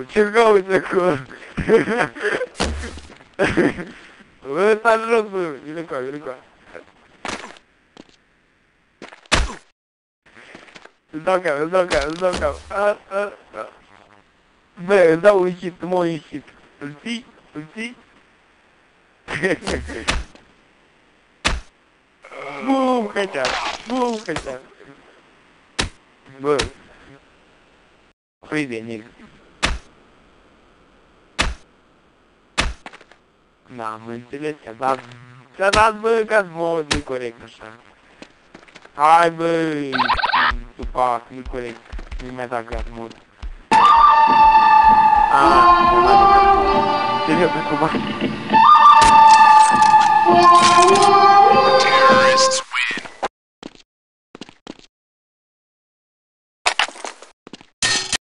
Ce cauți acolo? Bă, ăsta jos, bă, vine cu vine cu îți dau cap, îți dau cap, îți dau cap. Bă, îți dau un hit, mă un hit. Îl ții? Îl ții? Bum, headshot! Bum, headshot! Bă. Păi de nigga. Da, am înțeles, ți-a dat, bă, ca-ți mod, nu-i corect așa. Hai, bă, tupac, nu-i corect, nu-i mai dat ca-ți mod. Aaa, nu mai dat. Înțeleg, bă, cum